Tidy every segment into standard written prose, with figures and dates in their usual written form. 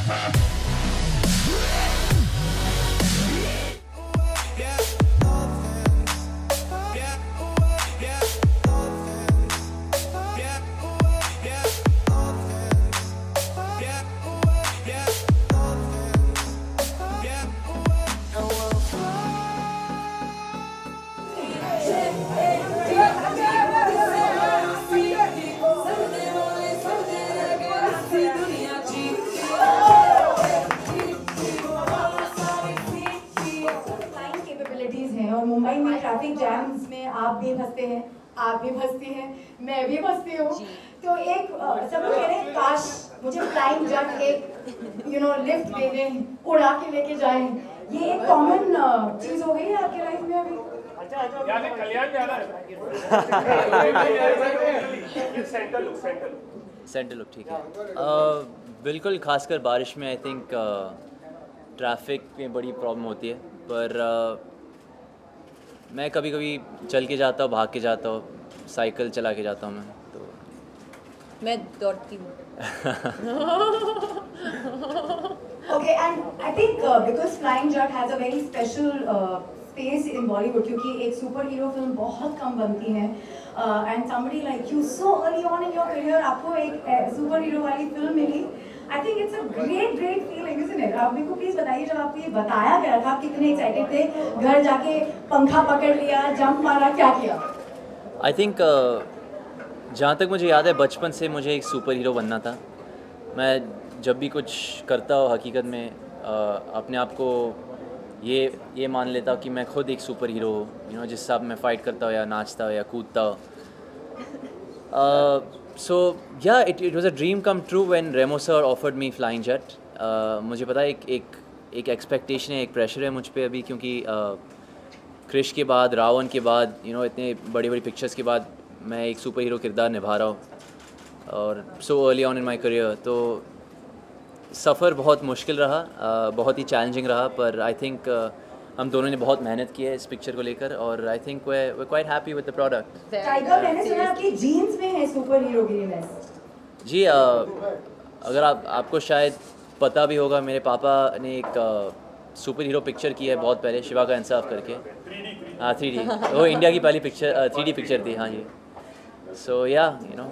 और मुंबई में traffic jams में आप भी फंसते हैं, आप भी फंसती हैं, मैं भी फंसती हूँ। तो एक सब लोग कह रहे हैं काश मुझे फ्लाइंग जट एक लिफ्ट दे दें, उड़ा के लेके जाएं। ये एक कॉमन चीज हो गई है आपके लाइफ में अभी? कल्याण जा रहा है। सेंटर लुक ठीक है। बिल्कुल, खासकर बारिश में आई थिंक ट्रैफिक में बड़ी प्रॉब्लम होती है, पर मैं कभी कभी चल के जाता हूँ, भाग के जाता हूँ, साइकिल चला के जाता हूँ मैं, तो मैं दौड़ती हूँ। Okay, and I think because Flying Jut has a very special space in Bollywood, क्योंकि एक सुपर हीरो फिल्म बहुत कम बनती है, and somebody like you so early on in your career आपको एक सुपर हीरो वाली फिल्म मिली। I think it's a great feeling, isn't it? आप मेरे को प्लीज बताइए, जब आपको ये बताया गया था, आप कितने एक्साइटेड थे? घर जाके पंखा पकड़ लिया, जंप मारा, क्या किया? आई थिंक जहाँ तक मुझे याद है, बचपन से मुझे एक सुपर हीरो बनना था। मैं जब भी कुछ करता हूँ, हकीकत में अपने आप को ये मान लेता हूँ कि मैं खुद एक सुपर हीरो हूँ, जिस हिसाब मैं फ़ाइट करता हूँ या नाचता हूँ या कूदता हूँ। So yeah, it was a dream come true when Remo sir offered me Flying Jut. मुझे पता है एक एक्सपेक्टेशन है, एक प्रेशर है मुझ पे अभी, क्योंकि क्रिश के बाद, रावण के बाद, इतने बड़ी बड़ी पिक्चर्स के बाद मैं एक सुपर हीरो किरदार निभा रहा हूँ, और so early on in my career. तो सफ़र बहुत मुश्किल रहा, बहुत ही चैलेंजिंग रहा, पर आई थिंक हम दोनों ने बहुत मेहनत की है इस पिक्चर को लेकर, और I think we are quite happy with the product. Tiger, मैंने सुना आपकी जीन्स में है सुपर हीरो गिरीनेस। जी, अगर आपको शायद पता भी होगा, मेरे पापा ने एक सुपर हीरो पिक्चर की है बहुत पहले, शिवा का इंसाफ करके। हाँ, 3D, वो इंडिया की पहली पिक्चर 3D पिक्चर थी। हाँ जी, सो या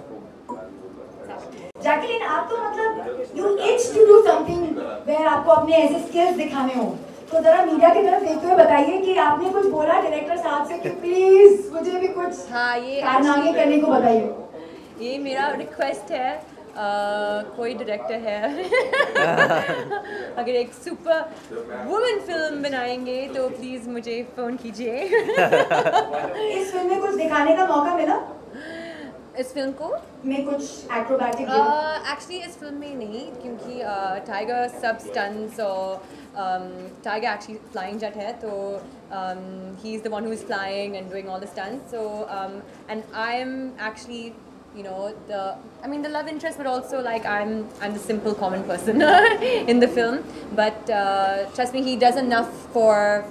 जैकलिन, आप तो मतलब you itch to do something where आपको अपने ऐसे स्किल्स दिखाने हो, तो जरा मीडिया की तरफ देखते हुए बताइए कि आपने कुछ बोला डायरेक्टर साहब से कि प्लीज मुझे भी कुछ कारनामे करने को बताइए। ये मेरा रिक्वेस्ट है, कोई डायरेक्टर है अगर एक सुपर वुमेन फिल्म बनाएंगे तो प्लीज़ मुझे फ़ोन कीजिए। इस फिल्म में कुछ दिखाने का मौका मिला? इस फिल्म को में कुछ एक्रोबैटिक एक्चुअली इस फिल्म में नहीं, क्योंकि टाइगर सब स्टंट्स और टाइगर एक्चुअली फ्लाइंग जट है, तो he is the one who is flying and doing all the stunts, so and I am actually the love interest, but also like I'm the simple common person in the film, but trust me, he does enough for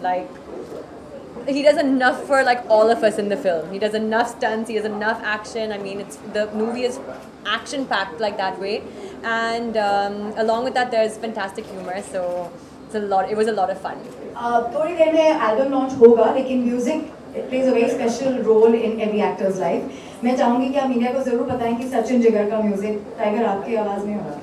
all of us in the film. He does enough stunts, he has enough action. I mean, the movie is action packed like that way, and along with that there's fantastic humor, so it was a lot of fun. थोड़ी देर में album launch होगा, लेकिन music plays a very special role in every actor's life. मैं चाहूंगी कि आप media को जरूर बताएं कि सचिन जिगर का म्यूजिक टाइगर आपकी आवाज में होगा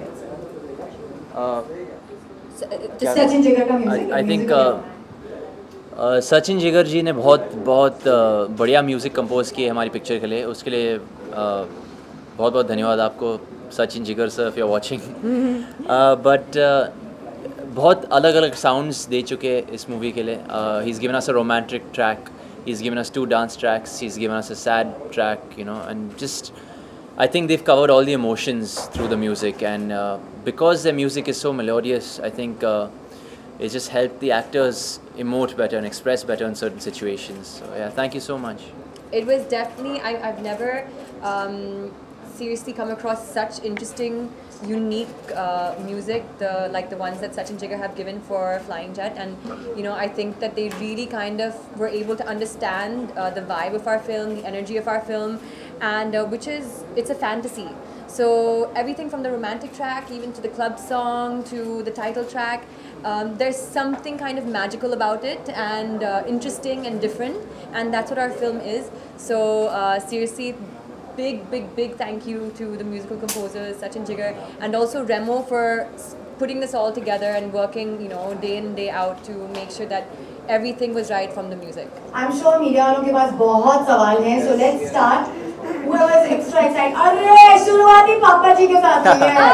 क्या? सचिन जिगर का music, I think Sachin Jigar जी ने बहुत बढ़िया म्यूज़िक कंपोज किए हमारी पिक्चर के लिए, उसके लिए बहुत बहुत धन्यवाद आपको Sachin Jigar sir, if you are watching. But बहुत अलग अलग साउंड्स दे चुके हैं इस मूवी के लिए। He is given us a romantic track, he's given us 2 dance tracks, he's given us a sad track, and just I think they've covered all the emotions through the music, and because the music is so melodious, I think it just helped the actors emote better and express better in certain situations. So yeah, thank you so much. It was definitely, I've never seriously come across such interesting, unique music, the ones that Sachin Jigar have given for Flying Jut, and I think that they really kind of were able to understand the vibe of our film, the energy of our film, and it's a fantasy. So everything from the romantic track, even to the club song, to the title track, there's something kind of magical about it, and interesting and different, and that's what our film is. So seriously, big thank you to the musical composers Sachin Jigar and also Remo for putting this all together and working, day in day out to make sure that everything was right from the music. I'm sure media वालों के पास बहुत सवाल हैं, so let's start. Whoever's extra excited. अरे शुरुआती पापा जी के साथ हुई है.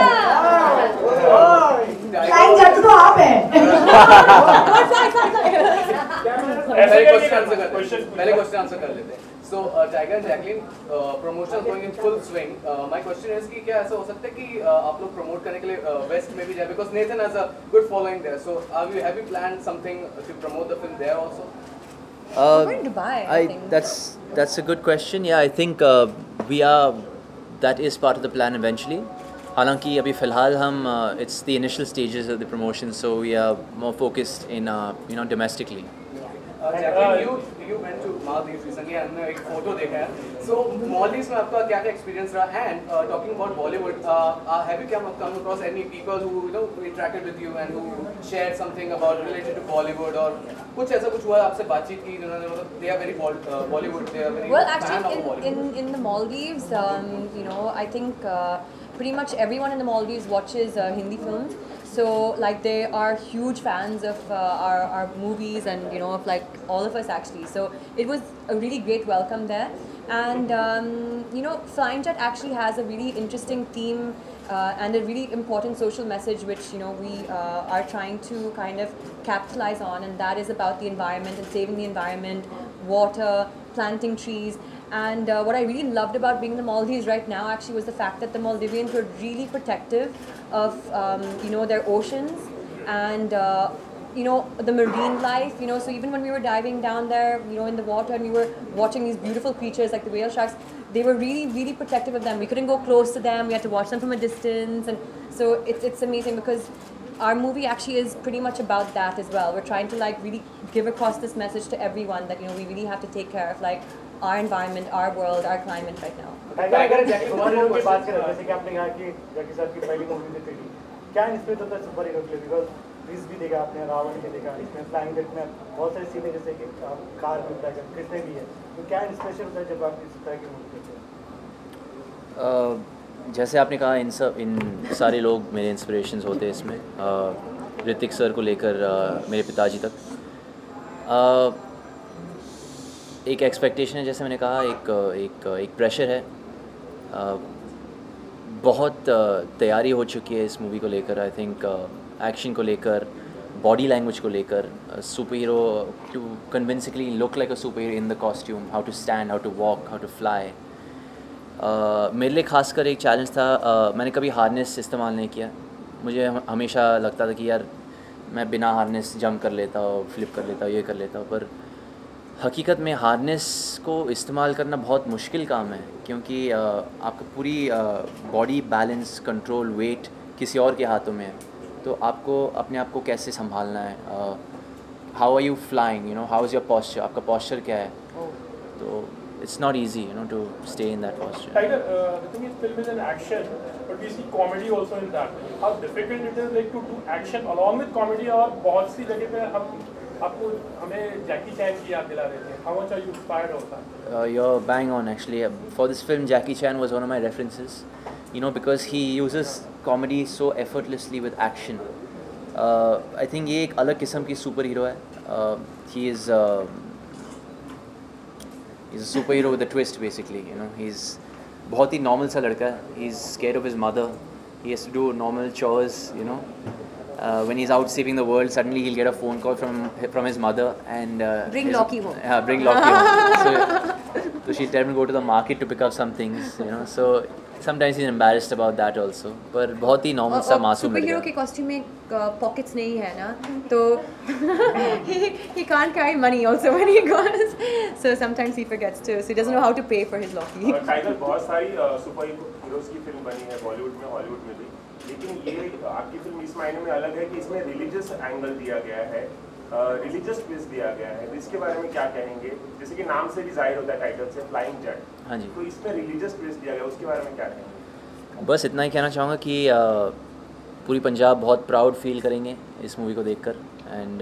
Flying Judge तो आप हैं. पहले क्वेश्चन आंसर कर लेते हैं. So Tiger and Jacqueline, promotion going in full swing. My question is कि क्या ऐसा हो सकता है कि आप लोग promote करने के लिए West में भी जाए, because Nathan has a good following there. So have you planned something to promote the film there also? We're in Dubai, I think. That's a good question. Yeah, I think that is part of the plan eventually. हालांकि अभी फ़िलहाल हम it's the initial stages of the promotion, so we are more focused in domestically. Jacqueline, you went to Maldives recently and हमने एक photo देखा है. So Maldives में आपका क्या experience रहा? And talking about Bollywood, have you come across any people who interacted with you and who shared something about related to Bollywood, or कुछ ऐसा कुछ हुआ आपसे बातचीत की जिन्होंने मतलब they are very Bollywood, they are very Well, fan of actually, Bollywood. in the Maldives, I think pretty much everyone in the Maldives watches Hindi films. So like they are huge fans of our movies and of like all of us actually. So it was a really great welcome there, and Flying Jet actually has a really interesting theme and a really important social message which we are trying to kind of capitalize on, and that is about the environment and saving the environment, water, planting trees. And what I really loved about being in the Maldives right now actually was the fact that the Maldivians were really protective of their oceans and the marine life. So even when we were diving down there, in the water, and we were watching these beautiful creatures like the whale sharks, they were really protective of them. We couldn't go close to them. We had to watch them from a distance, and so it's amazing because our movie actually is pretty much about that as well. We're trying to like really give across this message to everyone that we really have to take care of like our environment, our world, our climate right now. Tiger Jackie superhero की बात करें, जैसे कि आपने कहा कि जैकी साहब की पहली मूवी थी थी, क्या इंस्पिरेशन होता है सुपर हीरो के लिए? बिकॉज क्रिस भी देखा आपने, रावण भी देखा, इसमें फ्लाइंग जेट में बहुत सारे सीन है जैसे कि कार में फ्लाई कर, क्रिस में भी है, तो क्या इंस्पिरेशन होता है जब आप इस तरह की मूवी देखते हैं? जैसे आपने कहा इन सारे लोग मेरे इंस्पिरेशंस होते हैं इसमें, ऋतिक सर को लेकर मेरे पिताजी तक. एक एक्सपेक्टेशन है, जैसे मैंने कहा, एक प्रेशर है. बहुत तैयारी हो चुकी है इस मूवी को लेकर. आई थिंक एक्शन को लेकर, बॉडी लैंग्वेज को लेकर, superhero to convincingly look like a superhero in the costume, how to stand, how to walk, how to fly. मेरे लिए खासकर एक चैलेंज था. मैंने कभी हार्नेस इस्तेमाल नहीं किया. मुझे हमेशा लगता था कि यार मैं बिना हार्नेस जंप कर लेता हूँ, फ्लिप कर लेता हूँ, ये कर लेता हूँ, पर हकीकत में हार्नेस को इस्तेमाल करना बहुत मुश्किल काम है, क्योंकि आपका पूरी बॉडी बैलेंस, कंट्रोल, वेट किसी और के हाथों में है. तो आपको अपने आप को कैसे संभालना है, how are you flying, how is your posture, आपका पॉस्चर क्या है. तो it's not easy to stay in that posture. Tiger, the thing is, film is an action, but we see comedy also in that. How difficult it is like to do action along with comedy, और बहुत सी जगह पे हमें जैकी चैन की याद दिला देते हैं. How much are you inspired of that? You're bang on actually. For this film, Jackie Chan was one of my references. Because he uses comedy so effortlessly with action. I think ये एक अलग किस्म की super hero है. He's a superhero with a twist basically. He's बहुत ही normal सा लड़का है. He's scared of his mother. He has to do normal chores. When he's out saving the world, suddenly he'll get a phone call from his mother and bring Loki home. Bring Loki home. So she'll tell him to go to the market to pick up some things. So sometimes he's embarrassed about that also. पर बहुत ही normal सा मासूम लड़का. Superhero के costume में pockets नहीं है ना, तो he can't carry money also when he goes. So sometimes he forgets to. So he doesn't know how to pay for his Loki. Tiger, बहुत सारी सुपर हीरोज की फिल्म बनी है बॉलीवुड में, हॉलीवुड में भी, लेकिन ये आपकी फिल्म इस मायने में अलग है कि इसमें रिलीजियस एंगल दिया गया है, रिलीजियस ट्विस्ट दिया गया है. इसके बारे में क्या कहेंगे? जैसे कि नाम से भी जाहिर होता है टाइटल से, फ्लाइंग जेट. हाँ जी. तो इसमें रिलीजियस ट्विस्ट दिया गया, उसके बारे में क्या कहेंगे? बस इतना ही कहना चाहूँगा कि पूरी पंजाब बहुत प्राउड फील करेंगे इस मूवी को देखकर एंड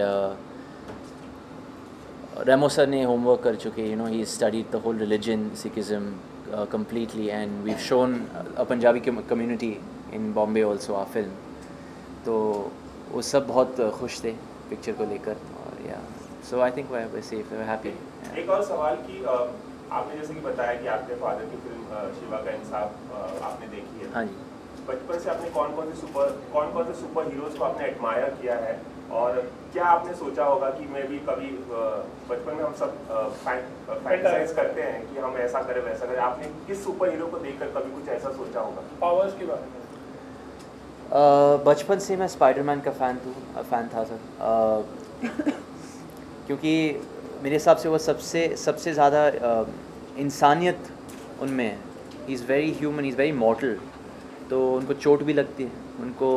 रेमो सर ने होमवर्क कर चुके he studied the whole religion Sikhism completely and we've shown a Punjabi community in Bombay also our film तो वो सब बहुत खुश थे पिक्चर को लेकर और या so I think we're safe we're happy एक और सवाल कि आपने जैसे कि बताया कि आपके फादर की फिल्म शिवा का इंसाफ आपने देखी है हाँ जी बचपन से आपने कौन कौन से सुपर हीरोज को आपने एडमायर किया है और क्या आपने सोचा होगा कि मैं भी कभी बचपन में हम सब फैंटासाइज करते हैं कि हम ऐसा करें वैसा करें आपने किस सुपर हीरो को देखकर कभी कुछ ऐसा सोचा होगा पावर्स के बारे में बचपन से मैं स्पाइडरमैन का फ़ैन था सर क्योंकि मेरे हिसाब से वो सबसे ज़्यादा इंसानियत उनमें है he is very human he is very mortal तो उनको चोट भी लगती है उनको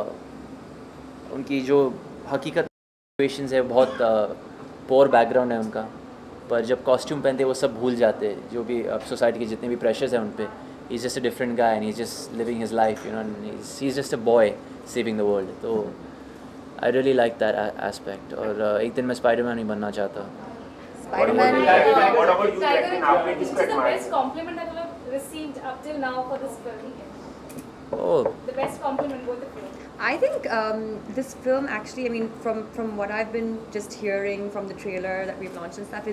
उनकी जो हकीकत सिचुएशंस है बहुत पोअर बैकग्राउंड है उनका पर जब कॉस्ट्यूम पहनते वो सब भूल जाते हैं जो भी सोसाइटी के जितने भी प्रेशर्स हैं उन पे he is just a different guy and he is just living his life he is just a boy saving the world तो I really like that aspect और एक दिन मैं स्पाइडरमैन ही बनना चाहता हूँ Spider-Man. What about you, Jacqueline? आपने किसको Which is the admire best compliment that you have received up till now for this film? Oh, The best compliment for the film. I think this film actually, I mean, from what I've been just hearing from the trailer that we've launched and stuff,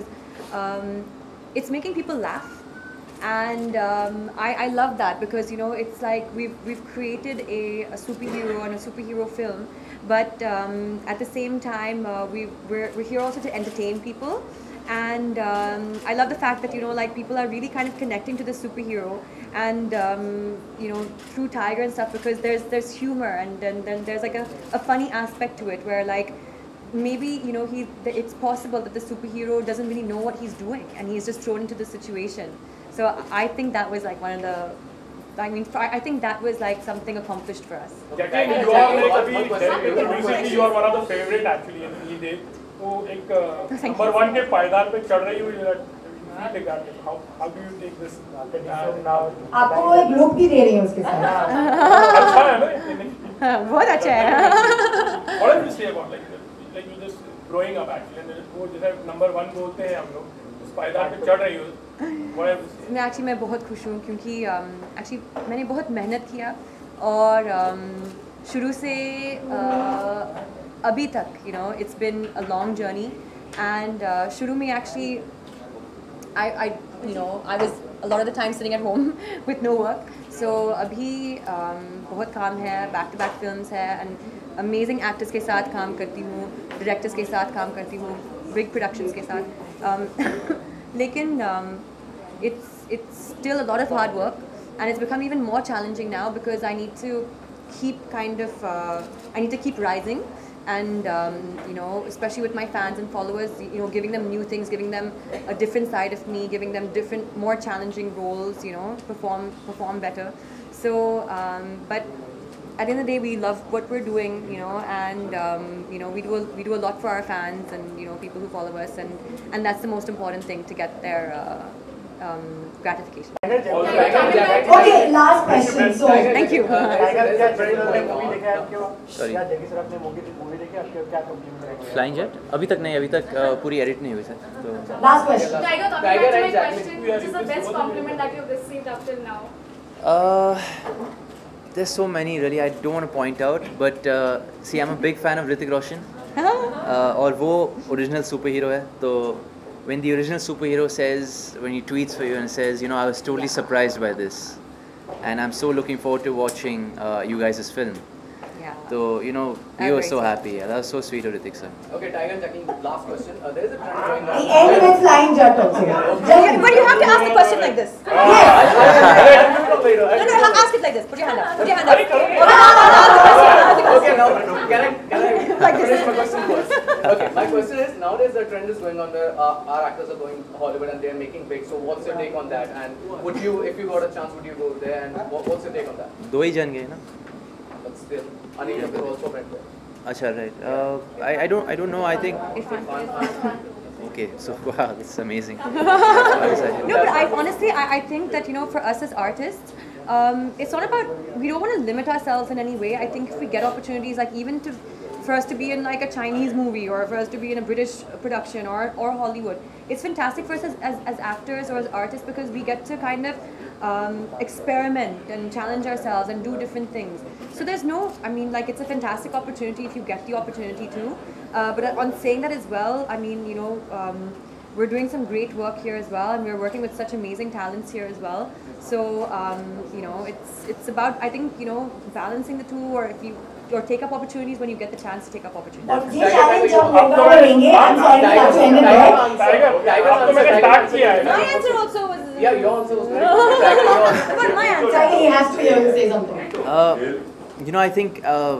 is it's making people laugh, and I love that because it's like we've created a superhero and a superhero film, but at the same time we're here also to entertain people. And I love the fact that like people are really kind of connecting to the superhero and through Tiger and stuff because there's humor and then there's like a funny aspect to it where like maybe it's possible that the superhero doesn't really know what he's doing and he's just thrown into the situation. So I think that was like one of the I think that was like something accomplished for us. Jacqueline, you are like recently you are one of the favorite actually in E Day. वो एक number 1 के पायदान पे चढ़ रही हुई how do you take this now आपको वो एक लुक भी दे रही है उसके साथ अच्छा है ना बहुत अच्छा है what do you say about like you just growing up actually वो जैसे नंबर 1 बोलते हैं हम लोग उस पायदान पे चढ़ रही हो मैं बहुत खुश हूँ क्योंकि एक्चुअली मैंने बहुत मेहनत किया और शुरू से अभी तक it's been a long journey and शुरू में actually I was a lot of the time sitting at home with no work so अभी बहुत काम है back to back films है and amazing actors के साथ काम करती हूँ directors के साथ काम करती हूँ big productions के साथ लेकिन it's still a lot of hard work and it's become even more challenging now because I need to keep I need to keep rising and especially with my fans and followers giving them new things, giving them a different side of me, giving them different more challenging roles, perform better. So but at the end of the day we love what we're doing, and we do a lot for our fans and people who follow us and that's the most important thing to get their gratification. Okay, last question. So Thank you. Flying Jatt अभी तक नहीं अभी तक पूरी edit नहीं हुई sir तो last question. Tiger, coming back to my question, which is the best compliment that you've received up till now? there's so many really I don't want to point out but see I'm a big fan of Hrithik Roshan और वो original super hero है तो when the original superhero says when he tweets for you and says I was totally surprised by this and I'm so looking forward to watching you guys' film so we were so happy that was so sweet of Hrithik sir. Okay, Tiger and Jacqueline, last question. There is a trend going we on. end with flying jet also. But you have to ask the question like this. Yes. No, ask it like this. Put your hand up. Put your hand up. Okay, now can I finish my question first? Okay, my question is nowadays the trend is going on where our actors are going Hollywood and they are making big. So what's your take on that? And would you, if you got a chance, would you go there? And what's your take on that? दो ही जन गए ना But still, Anil Kapoor also went there. अच्छा right I don't know I think okay so wow that's amazing No, but I honestly I think that for us as artists it's not about, we don't want to limit ourselves in any way. I think if we get opportunities, like even for us to be in like a Chinese movie, or for us to be in a British production, or Hollywood, it's fantastic for us as actors or as artists, because we get to kind of experiment and challenge ourselves and do different things. So there's no, I mean, like, it's a fantastic opportunity if you get the opportunity to. But on saying that as well, I mean, you know, we're doing some great work here as well, and we're working with such amazing talents here as well. So you know, it's about, I think, you know, balancing the two, or take up opportunities when you get the chance to take up opportunities. और ये challenge जब होगा करेंगे, I'm sorry to cut you in there. आपको मैंने start किया है. My answer also was. Yeah, your answer was very good. Tiger, yours. But my answer. Tiger, he has to hear you say something. You know, I think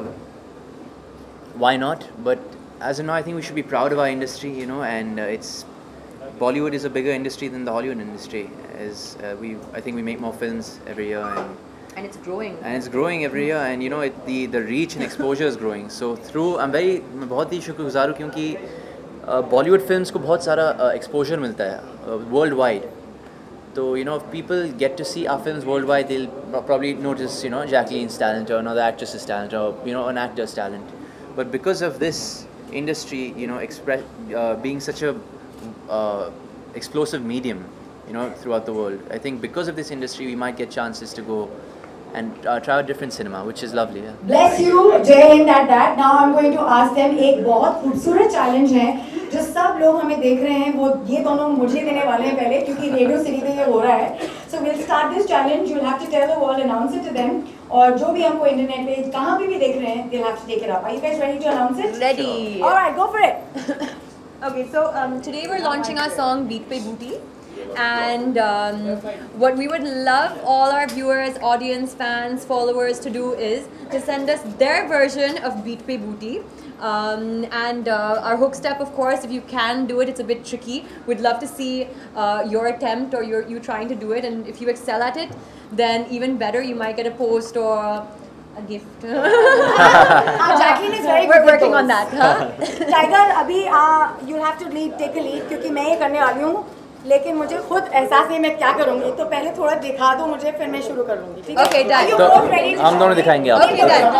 why not? But as of now, I think we should be proud of our industry. You know, and Bollywood is a bigger industry than the Hollywood industry. I think we make more films every year, and it's growing. And it's growing every year, and you know, the reach and exposure is growing. So मैं बहुत ही शुक्रगुजार हूँ, क्योंकि Bollywood films को बहुत सारा exposure मिलता है worldwide. So you know, if people get to see our films worldwide, they'll probably notice, you know, Jacqueline's talent, or another actress's talent, or you know, an actor's talent. But because of this industry, you know, being such a explosive medium, you know, throughout the world, I think because of this industry, we might get chances to go and try out different cinema, which is lovely. Yeah. Bless you, Jai Hind at that. Now I'm going to ask them एक बहुत खूबसूरत challenge है, जो सब लोग हमें देख रहे हैं, वो ये दोनों मुझे देने वाले हैं पहले, क्योंकि रेडियो सिटी पे ये हो रहा है. So we'll start this challenge. You'll have to tell the world, announce it to them. और जो भी हमको इंटरनेट पे कहाँ भी देख रहे हैं, they'll have to take it up. Are you guys ready to announce it? Ready. All right, go for it. Okay, so today we're launching our song Beat Pe Booty, and what we would love all our viewers, audience, fans, followers to do is to send us their version of Beat Pe Booty, and our hook step, of course, if you can do it, it's a bit tricky. We'd love to see your attempt, or you trying to do it, and if you excel at it, then even better, you might get a post or a gift. Jacqueline is very good. We're working on that. Huh? Tiger, अभी you'll have to take a lead, क्योंकि मैं ये करने वाली हूँ, लेकिन मुझे खुद एहसास नहीं मैं क्या करूँगी, तो पहले थोड़ा दिखा दो मुझे, फिर मैं शुरू कर लूँगी. ठीक है? Okay, done. Are you तो both ready to हम दोनों दिखाएंगे आपको. Okay, done.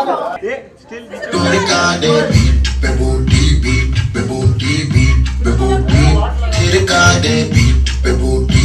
Beat,